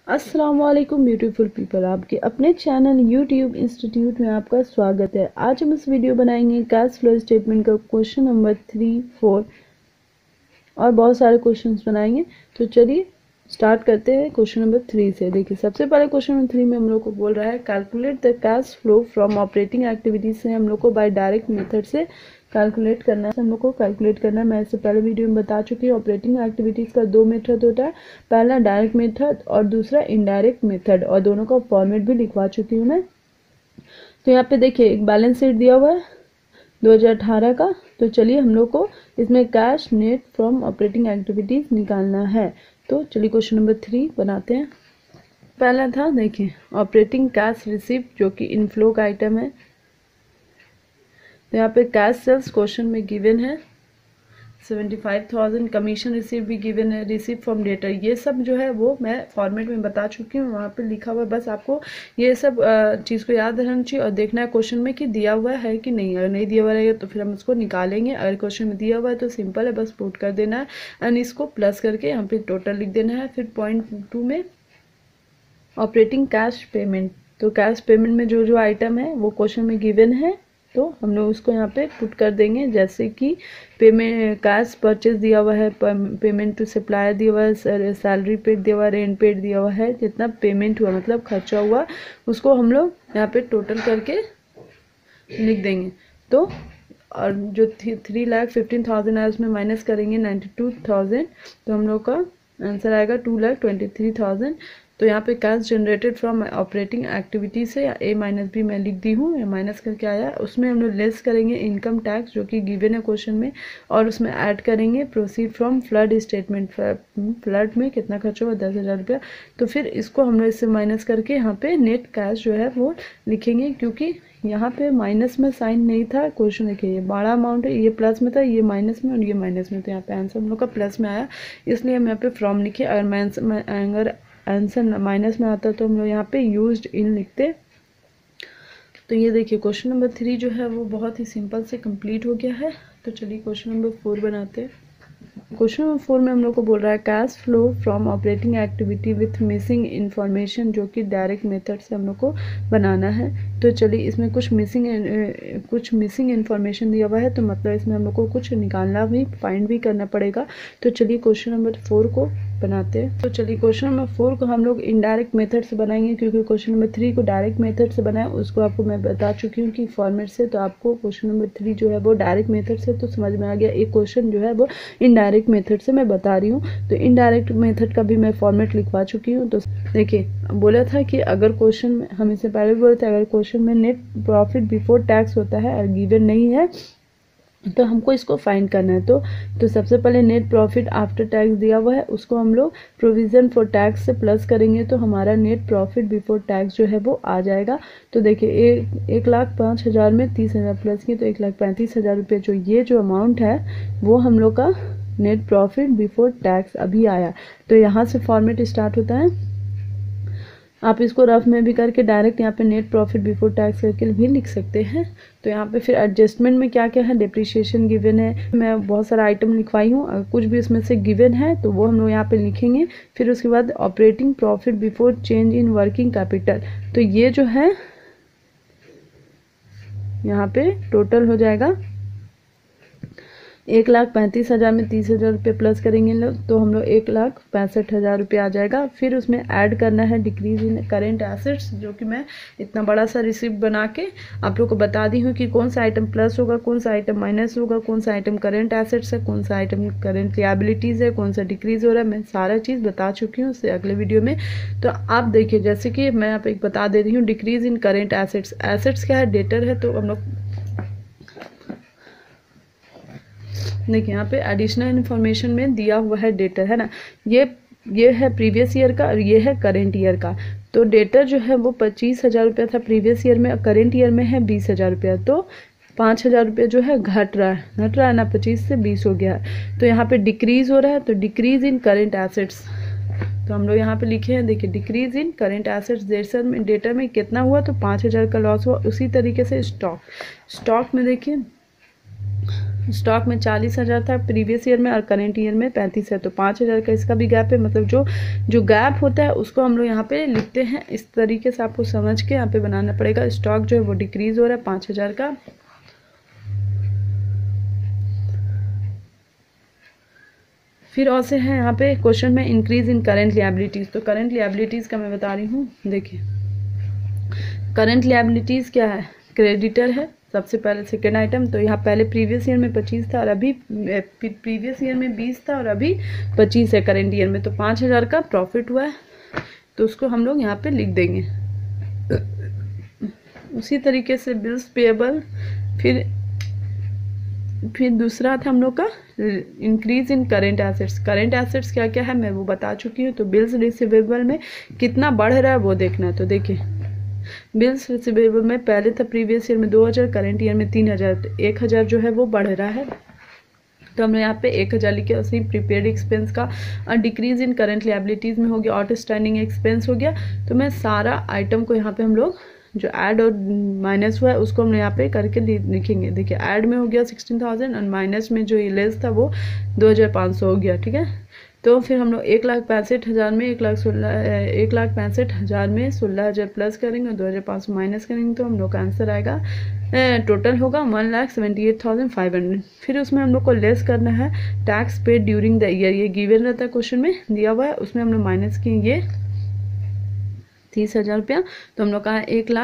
अस्सलाम वालेकुम beautiful people, आपके अपने चैनल यूट्यूब इंस्टीट्यूट में आपका स्वागत है। आज हम इस वीडियो बनाएंगे कैश फ्लो स्टेटमेंट का क्वेश्चन नंबर 3, 4 और बहुत सारे क्वेश्चंस बनाएंगे। तो चलिए स्टार्ट करते हैं क्वेश्चन नंबर 3 से। देखिए, सबसे पहले क्वेश्चन नंबर 3 में हम लोग को बोल रहा है calculate the cash flow from operating activities से हम लोग को बाय डायरेक्ट मेथड से कैलकुलेट करना है। हम लोग को कैलकुलेट करना है। मैं इससे पहले वीडियो में बता चुकी हूँ ऑपरेटिंग एक्टिविटीज़ का 2 मेथड होता है, पहला डायरेक्ट मेथड और दूसरा इनडायरेक्ट मेथड, और दोनों का फॉर्मेट भी लिखवा चुकी हूँ मैं। तो यहाँ पे देखिए एक बैलेंस शीट दिया हुआ है 2018 का। तो चलिए हम लोग को इसमें cash net from operating activities निकालना है। तो चलिए क्वेश्चन नंबर 3 बनाते हैं। पहला था, देखिए ऑपरेटिंग कैश रिसिप्ट जो कि इनफ्लो का आइटम है। तो यहाँ पे कैश सेल्स क्वेश्चन में गिवन है 75,000, कमीशन रिसीव भी गिवन है, रिसीव फ्रॉम डेटर, ये सब जो है वो मैं फॉर्मेट में बता चुकी हूँ, वहाँ पे लिखा हुआ है। बस आपको ये सब चीज़ को याद रहना चाहिए और देखना है क्वेश्चन में कि दिया हुआ है कि नहीं। अगर नहीं दिया हुआ रहेगा तो फिर हम उसको निकालेंगे। अगर क्वेश्चन में दिया हुआ है तो सिंपल है, बस पुट कर देना है एंड इसको प्लस करके यहाँ पे टोटल लिख देना है। फिर पॉइंट 2 में ऑपरेटिंग कैश पेमेंट, तो कैश पेमेंट में जो जो आइटम है वो क्वेश्चन में गिवन है, तो हम लोग उसको यहाँ पे पुट कर देंगे। जैसे कि पेमेंट कैश परचेज दिया हुआ है, पेमेंट टू सप्लायर दिया हुआ है, सैलरी पेड दिया हुआ है, रेंट पेड दिया हुआ है, जितना पेमेंट हुआ मतलब खर्चा हुआ उसको हम लोग यहाँ पे टोटल करके लिख देंगे। तो और जो 3,15,000 है उसमें माइनस करेंगे 92,000, तो हम लोग का आंसर आएगा 2,23,000। तो यहाँ पे cash generated from operating activity से ए माइनस बी मैं लिख दी हूँ, माइनस करके आया। उसमें हम लोग लेस करेंगे इनकम टैक्स जो कि गिवन है क्वेश्चन में, और उसमें ऐड करेंगे proceed from flood statement. Flood में कितना खर्च हुआ 10,000 रुपया। तो फिर इसको हम लोग इससे माइनस करके यहाँ पे नेट कैश जो है वो लिखेंगे, क्योंकि यहाँ पे माइनस में साइन नहीं था। क्वेश्चन देखिए ये बड़ा अमाउंट है, ये प्लस में था, ये माइनस में और ये माइनस में, तो यहाँ पे आंसर हम लोग का प्लस में आया, इसलिए हम यहाँ पे फ्रॉम लिखे। अगर आंसर माइनस में आता तो हम लोग यहाँ पे यूज्ड इन लिखते। तो ये देखिए क्वेश्चन नंबर 3 जो है वो बहुत ही सिंपल से कंप्लीट हो गया है। तो चलिए क्वेश्चन नंबर 4 बनाते हैं। क्वेश्चन नंबर 4 में हम लोग को बोल रहा है cash flow from operating activity with missing information, जो कि डायरेक्ट मेथड से हम लोग को बनाना है। तो चलिए इसमें कुछ मिसिंग इन्फॉर्मेशन दिया हुआ है, तो मतलब इसमें हम लोग को कुछ निकालना भी, फाइंड भी करना पड़ेगा। तो चलिए क्वेश्चन नंबर 4 को बनाते हैं। तो चलिए क्वेश्चन नंबर 4 को हम लोग इनडायरेक्ट मेथड से बनाएंगे, क्योंकि क्वेश्चन नंबर 3 को डायरेक्ट मेथड से बनाए उसको आपको मैं बता चुकी हूँ कि फॉर्मेट से। तो आपको क्वेश्चन नंबर 3 जो है वो डायरेक्ट मेथड से तो समझ में आ गया, एक क्वेश्चन जो है वो इनडायरेक्ट मेथड से मैं बता रही हूँ। तो इनडायरेक्ट मेथड का भी मैं फॉर्मेट लिखवा चुकी हूँ। तो देखिए बोला था कि अगर क्वेश्चन में, हम इससे पहले भी बोले थे, अगर क्वेश्चन में नेट प्रॉफिट बिफोर टैक्स होता है और गिवन नहीं है तो हमको इसको फाइंड करना है। तो सबसे पहले नेट प्रॉफिट आफ्टर टैक्स दिया हुआ है, उसको हम लोग प्रोविजन फॉर टैक्स से प्लस करेंगे, तो हमारा नेट प्रॉफिट बिफोर टैक्स जो है वो आ जाएगा। तो देखिए 1,05,000 में 30,000 प्लस किए तो 1,35,000 रुपये, जो ये जो अमाउंट है वो हम लोग का नेट प्रॉफिट बिफोर टैक्स अभी आया। तो यहाँ से फॉर्मेट स्टार्ट होता है। आप इसको रफ में भी करके डायरेक्ट यहाँ पे नेट प्रॉफिट बिफोर टैक्स करके भी लिख सकते हैं। तो यहाँ पे फिर एडजस्टमेंट में क्या क्या है, डिप्रिशिएशन गिवन है, मैं बहुत सारा आइटम लिखवाई हूँ, अगर कुछ भी इसमें से गिवन है तो वो हम लोग यहाँ पे लिखेंगे। फिर उसके बाद operating profit before change in working capital, तो ये जो है यहाँ पे टोटल हो जाएगा 1,35,000 में 30,000 रुपये प्लस करेंगे लोग, तो हम लोग 1,65,000 रुपये आ जाएगा। फिर उसमें ऐड करना है डिक्रीज इन करेंट एसेट्स, जो कि मैं इतना बड़ा सा रिसिप्ट बना के आप लोग को बता दी हूँ कि कौन सा आइटम प्लस होगा, कौन सा आइटम माइनस होगा, कौन सा आइटम करेंट एसेट्स है, कौन सा आइटम करेंट लिएबिलिटीज़ है, कौन सा डिक्रीज हो रहा है, मैं सारा चीज़ बता चुकी हूँ उससे अगले वीडियो में। तो आप देखिए, जैसे कि मैं यहाँ पे एक बता दे रही हूँ, decrease in current assets, assets क्या है, डेटर है, तो हम लोग देखिए यहाँ पे एडिशनल इन्फॉर्मेशन में दिया हुआ है डेटर, है ना, ये है प्रीवियस ईयर का और ये है करेंट ईयर का। तो डेटर जो है वो 25,000 रुपया था प्रीवियस ईयर में, करेंट ईयर में है 20,000 रुपया, तो 5,000 रुपये जो है घट रहा है ना, 25 से 20 हो गया है। तो यहाँ पे डिक्रीज हो रहा है, तो डिक्रीज इन करेंट एसेट्स, तो हम लोग यहाँ पे लिखे हैं, देखिए decrease in current assets debtor में कितना हुआ, तो 5,000 का लॉस हुआ। उसी तरीके से स्टॉक में देखिए स्टॉक में 40,000 था प्रीवियस ईयर में और करेंट ईयर में 35 है, तो 5,000 का इसका भी गैप है। मतलब जो गैप होता है उसको हम लोग यहाँ पे लिखते हैं। इस तरीके से आपको समझ के यहाँ पे बनाना पड़ेगा। स्टॉक जो है वो डिक्रीज हो रहा है 5,000 का। फिर और से है यहाँ पे क्वेश्चन में इंक्रीज इन करेंट लिएबिलिटीज़। तो करेंट लिएबिलिटीज़ का मैं बता रही हूँ। देखिए करंट लिएबिलिटीज़ क्या है, क्रेडिटर है सबसे पहले, सेकेंड आइटम। तो यहाँ पहले प्रीवियस ईयर में 25 था और अभी प्रीवियस ईयर में 20 था और अभी 25 है करेंट ईयर में, तो 5,000 का प्रॉफिट हुआ है, तो उसको हम लोग यहाँ पे लिख देंगे। उसी तरीके से बिल्स पेएबल, फिर दूसरा था हम लोग का increase in current assets. Current assets क्या क्या है मैं वो बता चुकी हूँ। तो बिल्स रिसीवेबल में कितना बढ़ रहा है वो देखना है। तो देखिए बिल्स रिसीवेबल में पहले था प्रीवियस ईयर में 2,000, करेंट ईयर में 3,000, तो 1,000 जो है वो बढ़ रहा है। तो हमने यहाँ पे 1,000 लिखे। उसी प्रीपेड एक्सपेंस का डिक्रीज इन करंट लिएबिलिटीज़ में हो गया, आउटस्टैंडिंग एक्सपेंस हो गया। तो मैं सारा आइटम को यहाँ पे हम लोग जो ऐड और माइनस हुआ है उसको हम यहाँ पे करके लिखेंगे। देखिए ऐड में हो गया 16,000 और माइनस में जो लेस था वो 2,500 हो गया। ठीक है, तो फिर हम लोग 1,65,000 में 1,65,000 में 16,000 प्लस करेंगे और 2,500 माइनस करेंगे, तो हम लोग का आंसर आएगा टोटल होगा 1,78,500। फिर उसमें हम लोग को लेस करना है tax paid during the year. ये गिवन रहता है क्वेश्चन में दिया हुआ है, उसमें हम लोग माइनस किए 30,000 रुपया, तो हम लोग का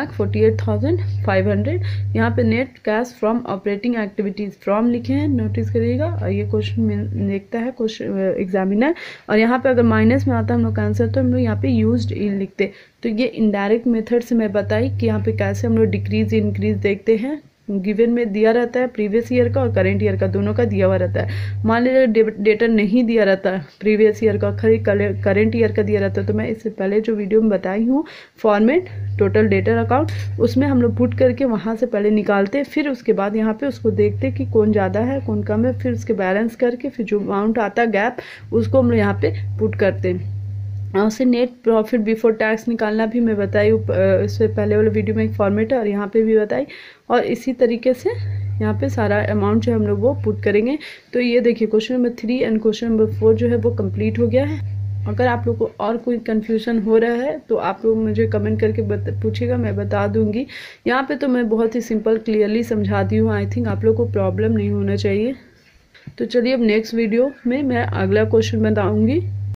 1,48,500। यहाँ पे net cash from operating activities from लिखे हैं, नोटिस करिएगा। और ये क्वेश्चन में देखता है क्वेश्चन एग्जामिनर, और यहाँ पे अगर माइनस में आता है हम लोग का आंसर तो हम लोग यहाँ पे यूज्ड इन लिखते। तो ये इनडायरेक्ट मेथड से मैं बताई कि यहाँ पे कैसे हम लोग डिक्रीज इंक्रीज देखते हैं। गिवन में दिया रहता है प्रीवियस ईयर का और करेंट ईयर का, दोनों का दिया हुआ रहता है। मान लीजिए डेटा नहीं दिया रहता है प्रीवियस ईयर का, खाली करेंट ईयर का दिया रहता है, तो मैं इससे पहले जो वीडियो में बताई हूँ फॉर्मेट टोटल डेटर अकाउंट, उसमें हम लोग पुट करके वहाँ से पहले निकालते, फिर उसके बाद यहाँ पे उसको देखते कि कौन ज़्यादा है कौन कम है, फिर उसके बैलेंस करके फिर जो अमाउंट आता है गैप उसको हम लोग यहाँ पे पुट करते हैं। और उससे नेट प्रॉफिट बिफोर टैक्स निकालना भी मैं बताई, इससे पहले वाले वीडियो में एक फॉर्मेट है और यहाँ पे भी बताई। और इसी तरीके से यहाँ पे सारा अमाउंट जो हम लोग वो पुट करेंगे। तो ये देखिए question number 3 and question number 4 जो है वो कंप्लीट हो गया है। अगर आप लोग को और कोई कन्फ्यूजन हो रहा है तो आप लोग मुझे कमेंट करके पूछिएगा, मैं बता दूंगी। यहाँ पे तो मैं बहुत ही सिंपल क्लियरली समझा दी हूँ। आई थिंक आप लोग को प्रॉब्लम नहीं होना चाहिए। तो चलिए अब नेक्स्ट वीडियो में मैं अगला क्वेश्चन बताऊँगी।